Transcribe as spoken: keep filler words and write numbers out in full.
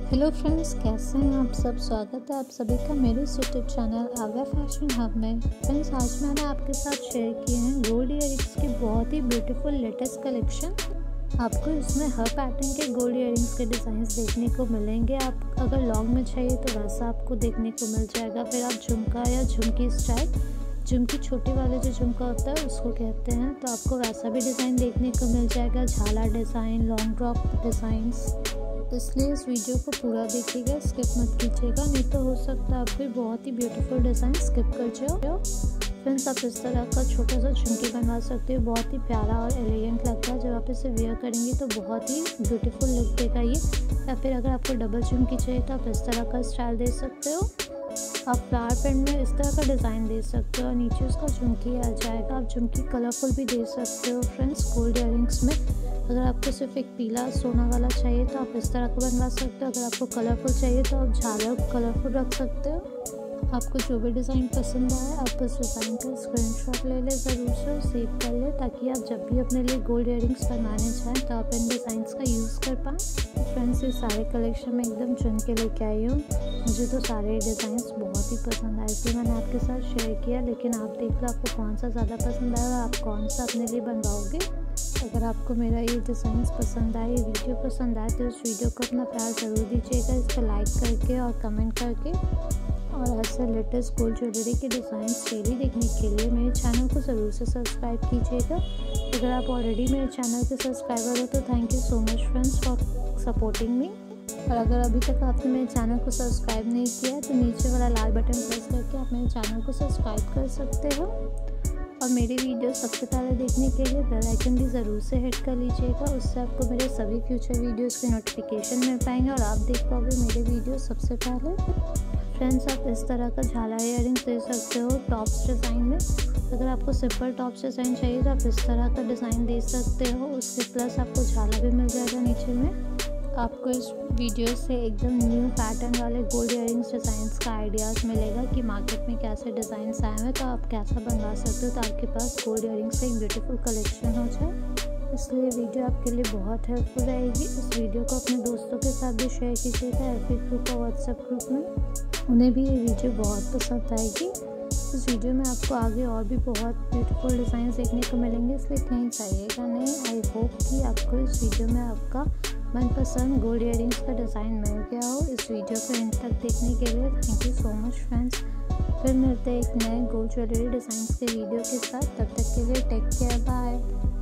Hello friends, कैसे हैं आप सब। स्वागत है आप सभी का मेरे YouTube channel Aavya fashion hub में। फ्रेंड्स, आज मैंने आपके साथ शेयर किए हैं गोल्ड इयररिंग्स के बहुत ही ब्यूटीफुल लेटेस्ट कलेक्शन। आपको इसमें हर पैटर्न के गोल्ड इयररिंग्स के डिज़ाइंस देखने को मिलेंगे। आप अगर लॉन्ग में चाहिए तो वैसा आपको देखने को मिल जाएगा। फिर आप झुमका या झुमकी स्टाइल, झुमकी छोटे वाले जो झुमका होता है उसको कहते हैं, तो आपको वैसा भी डिज़ाइन देखने को मिल जाएगा। झाला डिज़ाइन, लॉन्ग ड्रॉप डिज़ाइंस। इसलिए इस वीडियो को पूरा देखिएगा, स्किप मत कीजिएगा, नहीं तो हो सकता है आप कोई बहुत ही ब्यूटीफुल डिज़ाइन स्किप कर जाओ। फ्रेंड्स, आप इस तरह का छोटा सा झुमकी बनवा सकते हो। बहुत ही प्यारा और एलिगेंट लगता है। जब आप इसे वेयर करेंगे तो बहुत ही ब्यूटीफुल लुक देगा ये। या फिर अगर आपको डबल झुमकी चाहिए तो आप इस तरह का स्टाइल दे सकते हो। आप फ्लावर प्रिंट में इस तरह का डिज़ाइन दे सकते हो और नीचे उसका झुमकी आ जाएगा। आप झुमकी कलरफुल भी दे सकते हो फ्रेंड्स गोल्ड इयररिंग्स में। अगर आपको सिर्फ एक पीला सोना वाला चाहिए तो आप इस तरह का बनवा सकते हो। अगर आपको कलरफुल चाहिए तो आप झालर कलरफुल रख सकते हो। आपको जो भी डिज़ाइन पसंद आए आप उस डिज़ाइन का स्क्रीनशॉट ले लें ज़रूर से और सेव कर लें, ताकि आप जब भी अपने लिए गोल्ड इयररिंग्स बनवाने चाहें तो आप इन डिज़ाइंस का यूज़ कर पाएँ। तो फ्रेंड्स, ये सारे कलेक्शन में एकदम चुन के लेके आई हूँ। मुझे तो सारे डिज़ाइंस बहुत ही पसंद आए थे, मैंने आपके साथ शेयर किया। लेकिन आप देख लो आपको कौन सा ज़्यादा पसंद आया और आप कौन सा अपने लिए बनवाओगे। अगर आपको मेरा ये डिज़ाइंस पसंद आए, ये वीडियो पसंद आए, तो इस वीडियो को अपना प्यार ज़रूर दीजिएगा, इस पर लाइक करके और कमेंट करके। और ऐसे लेटेस्ट गोल्ड ज्वेलरी के डिज़ाइंस डेली देखने के लिए मेरे चैनल को ज़रूर से सब्सक्राइब कीजिएगा। अगर आप ऑलरेडी मेरे चैनल के सब्सक्राइबर हो तो thank you so much friends for supporting me. और अगर अभी तक आपने मेरे चैनल को सब्सक्राइब नहीं किया है तो नीचे वाला लाल बटन प्रेस करके आप मेरे चैनल को सब्सक्राइब कर सकते हो। और मेरी वीडियो सबसे पहले देखने के लिए बेल आइकन भी ज़रूर से हिट कर लीजिएगा। उससे आपको मेरे सभी फ्यूचर वीडियोस के नोटिफिकेशन मिल पाएंगे और आप देख पाओगे मेरे वीडियो सबसे पहले। फ्रेंड्स, आप इस तरह का झाला इयररिंग्स दे सकते हो टॉप्स डिज़ाइन में। अगर आपको सिंपल टॉप्स डिज़ाइन चाहिए तो आप इस तरह का डिज़ाइन दे सकते हो। उसके प्लस आपको झाला भी मिल जाएगा नीचे में। आपको इस वीडियो से एकदम न्यू पैटर्न वाले गोल्ड इयररिंग्स डिज़ाइंस का आइडियाज़ मिलेगा कि मार्केट में कैसे डिज़ाइंस आए हैं, तो आप कैसा बनवा सकते हो तो आपके पास गोल्ड इयररिंग्स का एक ब्यूटीफुल कलेक्शन हो जाए। इसलिए वीडियो आपके लिए बहुत हेल्पफुल रहेगी। इस वीडियो को अपने दोस्तों के साथ भी शेयर कीजिएगा, एफ बी ग्रुप और व्हाट्सएप ग्रुप में। उन्हें भी ये वीडियो बहुत पसंद आएगी। इस वीडियो में आपको आगे और भी बहुत ब्यूटीफुल डिज़ाइन देखने को मिलेंगे, इसलिए कहीं चाहिएगा नहीं। आई होप कि आपको इस वीडियो में आपका मनपसंद गोल्ड इयररिंग्स का डिज़ाइन मिल गया हो। इस वीडियो को एंड तक देखने के लिए thank you so much friends. फिर मिलते हैं एक नए गोल्ड ज्वेलरी डिज़ाइंस के वीडियो के साथ। तब तक के लिए टेक केयर, बाय।